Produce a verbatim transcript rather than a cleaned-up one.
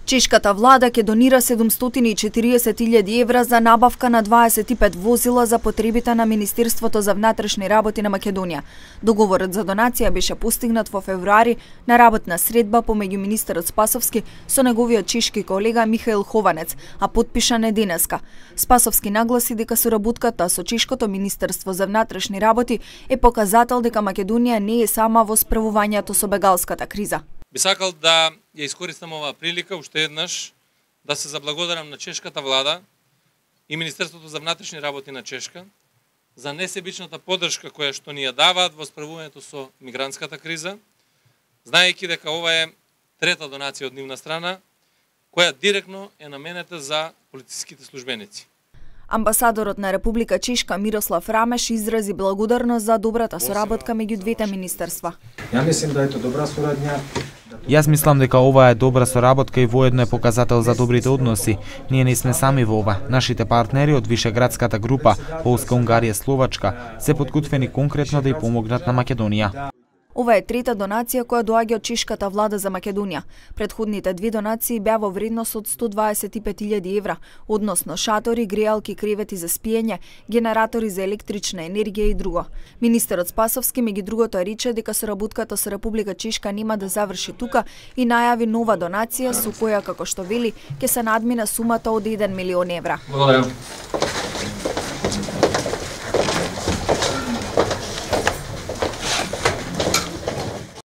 Чешката влада ќе донира седумстотини и четириесет илјади евра за набавка на дваесет и пет возила за потребите на Министерството за внатрешни работи на Македонија. Договорот за донација беше постигнат во февруари на работна средба помеѓу министерот Спасовски со неговиот чешки колега Михаил Хованец, а потпишан е денеска. Спасовски нагласи дека соработката со чешкото Министерство за внатрешни работи е показател дека Македонија не е сама во справувањето со бегалската криза. Би сакал да ја искористам оваа прилика уште еднаш да се заблагодарам на чешката влада и Министерството за внатрешни работи на Чешка за несебичната поддршка која што ни ја даваат во справувањето со мигрантската криза, знаејќи дека ова е трета донација од нивна страна која директно е наменета за полициските службеници. Амбасадорот на Република Чешка Мирослав Рамеш изрази благодарност за добрата соработка меѓу двете министерства. Ја мислам да е тоа добра сурадња. Јас мислам дека ова е добра соработка и воедно е показател за добрите односи. Ние не сме сами во ова. Нашите партнери од Вишеградската група, Полска, Унгарија, Словачка, се подготвени конкретно да ја помогнат на Македонија. Ова е трета донација која доаѓа од чешката влада за Македонија. Предходните две донации беа во вредност од сто дваесет и пет илјади евра, односно шатори, греалки, кревети за спиење, генератори за електрична енергија и друго. Министерот Спасовски меѓу другото рече дека соработката со Република Чешка нема да заврши тука и најави нова донација со која, како што вели, ќе се надмина сумата од еден милион евра. Благодарам.